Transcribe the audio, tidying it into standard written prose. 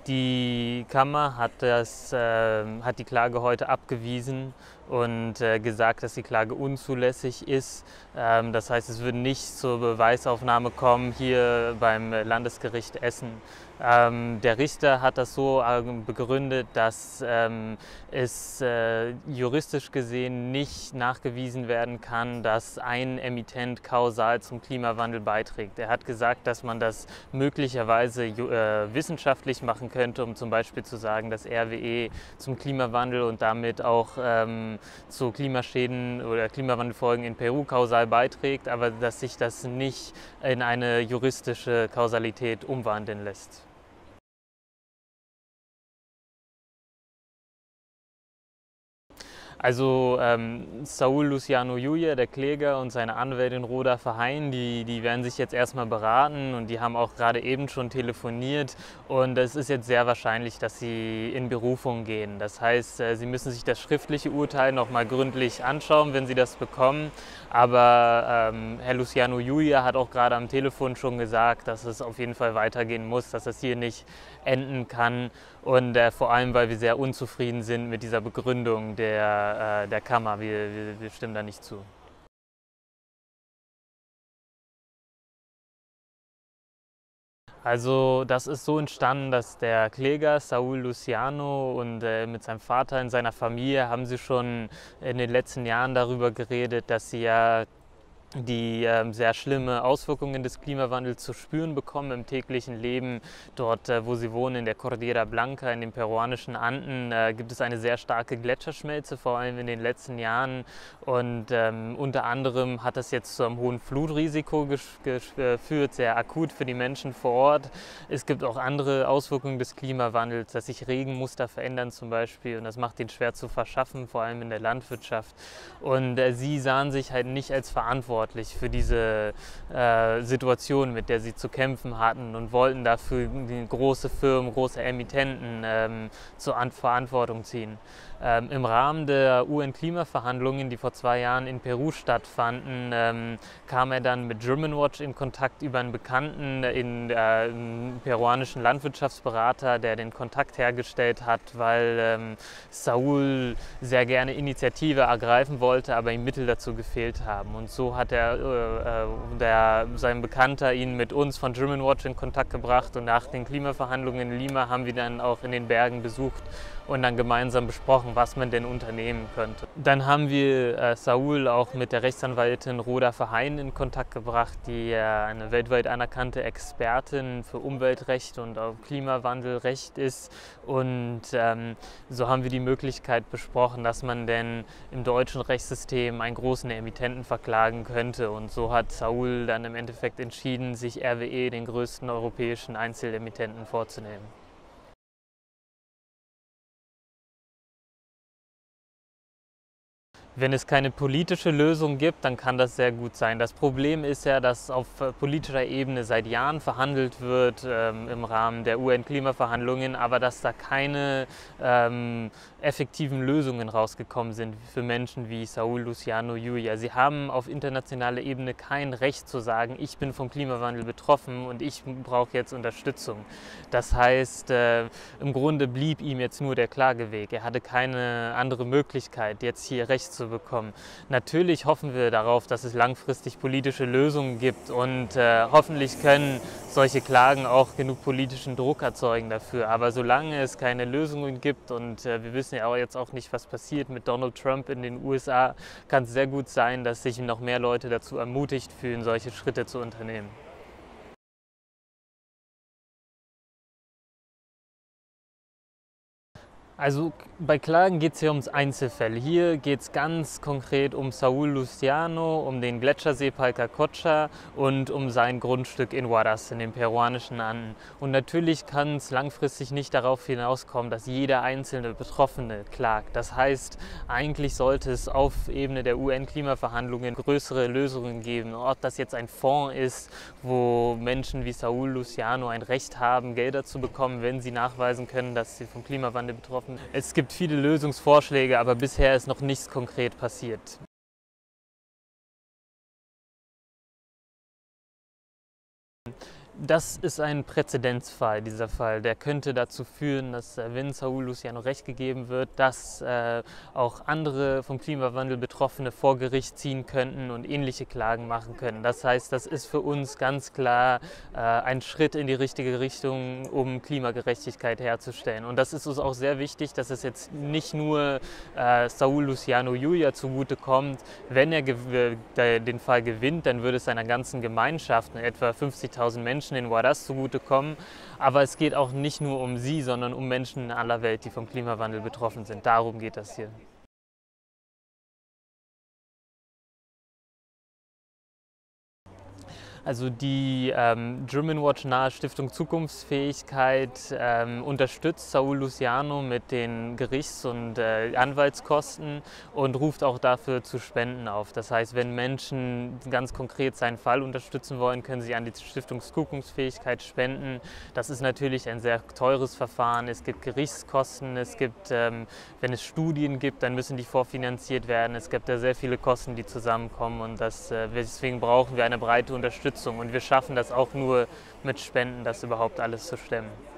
Die Kammer hat die Klage heute abgewiesen und gesagt, dass die Klage unzulässig ist. Das heißt, es würde nicht zur Beweisaufnahme kommen hier beim Landesgericht Essen. Der Richter hat das so begründet, dass es juristisch gesehen nicht nachgewiesen werden kann, dass ein Emittent kausal zum Klimawandel beiträgt. Er hat gesagt, dass man das möglicherweise wissenschaftlich machen könnte, um zum Beispiel zu sagen, dass RWE zum Klimawandel und damit auch zu Klimaschäden oder Klimawandelfolgen in Peru kausal beiträgt, aber dass sich das nicht in eine juristische Kausalität umwandeln lässt. Also Saúl Luciano Llulla, der Kläger, und seine Anwältin Roda Verheyen, die werden sich jetzt erstmal beraten und die haben auch gerade eben schon telefoniert und es ist jetzt sehr wahrscheinlich, dass sie in Berufung gehen. Das heißt, sie müssen sich das schriftliche Urteil nochmal gründlich anschauen, wenn sie das bekommen. Aber Herr Luciano Llulla hat auch gerade am Telefon schon gesagt, dass es auf jeden Fall weitergehen muss, dass es hier nicht enden kann und vor allem, weil wir sehr unzufrieden sind mit dieser Begründung der Kammer. Wir stimmen da nicht zu. Also das ist so entstanden, dass der Kläger Saúl Luciano und mit seinem Vater in seiner Familie haben sie schon in den letzten Jahren darüber geredet, dass sie ja die sehr schlimme Auswirkungen des Klimawandels zu spüren bekommen im täglichen Leben. Dort, wo sie wohnen, in der Cordillera Blanca, in den peruanischen Anden, gibt es eine sehr starke Gletscherschmelze, vor allem in den letzten Jahren. Und unter anderem hat das jetzt zu einem hohen Flutrisiko geführt, sehr akut für die Menschen vor Ort. Es gibt auch andere Auswirkungen des Klimawandels, dass sich Regenmuster verändern zum Beispiel. Und das macht den schwer zu verschaffen, vor allem in der Landwirtschaft. Und sie sahen sich halt nicht als verantwortlich für diese Situation, mit der sie zu kämpfen hatten und wollten dafür große Firmen, große Emittenten zur Verantwortung ziehen. Im Rahmen der UN-Klimaverhandlungen, die vor 2 Jahren in Peru stattfanden, kam er dann mit Germanwatch in Kontakt über einen Bekannten, einen peruanischen Landwirtschaftsberater, der den Kontakt hergestellt hat, weil Saúl sehr gerne Initiative ergreifen wollte, aber ihm Mittel dazu gefehlt haben. Und so hat sein Bekannter ihn mit uns von Germanwatch in Kontakt gebracht und nach den Klimaverhandlungen in Lima haben wir dann auch in den Bergen besucht und dann gemeinsam besprochen, was man denn unternehmen könnte. Dann haben wir Saúl auch mit der Rechtsanwältin Roda Verheyen in Kontakt gebracht, die eine weltweit anerkannte Expertin für Umweltrecht und auch Klimawandelrecht ist. Und so haben wir die Möglichkeit besprochen, dass man denn im deutschen Rechtssystem einen großen Emittenten verklagen könnte. Und so hat Saúl dann im Endeffekt entschieden, sich RWE, den größten europäischen Einzelemittenten, vorzunehmen. Wenn es keine politische Lösung gibt, dann kann das sehr gut sein. Das Problem ist ja, dass auf politischer Ebene seit Jahren verhandelt wird im Rahmen der UN-Klimaverhandlungen, aber dass da keine effektiven Lösungen rausgekommen sind für Menschen wie Saúl Luciano Llulla. Sie haben auf internationaler Ebene kein Recht zu sagen, ich bin vom Klimawandel betroffen und ich brauche jetzt Unterstützung. Das heißt, im Grunde blieb ihm jetzt nur der Klageweg. Er hatte keine andere Möglichkeit, jetzt hier Recht zu bekommen. Natürlich hoffen wir darauf, dass es langfristig politische Lösungen gibt und hoffentlich können solche Klagen auch genug politischen Druck erzeugen dafür. Aber solange es keine Lösungen gibt und wir wissen ja auch jetzt auch nicht, was passiert mit Donald Trump in den USA, kann es sehr gut sein, dass sich noch mehr Leute dazu ermutigt fühlen, solche Schritte zu unternehmen. Also bei Klagen geht es hier ums Einzelfälle. Hier geht es ganz konkret um Saúl Luciano, um den Gletschersee Palcacocha und um sein Grundstück in Huaraz in den peruanischen Anden. Und natürlich kann es langfristig nicht darauf hinauskommen, dass jeder einzelne Betroffene klagt. Das heißt, eigentlich sollte es auf Ebene der UN-Klimaverhandlungen größere Lösungen geben. Ob das jetzt ein Fonds ist, wo Menschen wie Saúl Luciano ein Recht haben, Gelder zu bekommen, wenn sie nachweisen können, dass sie vom Klimawandel betroffen sind. Es gibt viele Lösungsvorschläge, aber bisher ist noch nichts konkret passiert. Das ist ein Präzedenzfall, dieser Fall. Der könnte dazu führen, dass, wenn Saúl Luciano Recht gegeben wird, dass auch andere vom Klimawandel Betroffene vor Gericht ziehen könnten und ähnliche Klagen machen können. Das heißt, das ist für uns ganz klar ein Schritt in die richtige Richtung, um Klimagerechtigkeit herzustellen. Und das ist uns auch sehr wichtig, dass es jetzt nicht nur Saúl Luciano Julia zugutekommt. Wenn er den Fall gewinnt, dann würde es seiner ganzen Gemeinschaft, etwa 50.000 Menschen in Huaraz zugutekommen. Aber es geht auch nicht nur um sie, sondern um Menschen in aller Welt, die vom Klimawandel betroffen sind. Darum geht das hier. Also die Germanwatch nahe Stiftung Zukunftsfähigkeit unterstützt Saúl Luciano mit den Gerichts- und Anwaltskosten und ruft auch dafür zu Spenden auf. Das heißt, wenn Menschen ganz konkret seinen Fall unterstützen wollen, können sie an die Stiftung Zukunftsfähigkeit spenden. Das ist natürlich ein sehr teures Verfahren. Es gibt Gerichtskosten, es gibt, wenn es Studien gibt, dann müssen die vorfinanziert werden. Es gibt da sehr viele Kosten, die zusammenkommen und deswegen brauchen wir eine breite Unterstützung. Und wir schaffen das auch nur mit Spenden, das überhaupt alles zu stemmen.